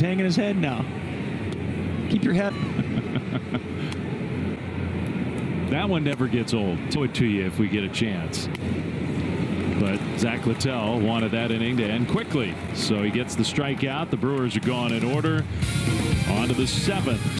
hanging his head now. Keep your head. That one never gets old. Show it to you if we get a chance. But Zack Littell wanted that inning to end quickly. So he gets the strikeout. The Brewers are gone in order. On to the 7th.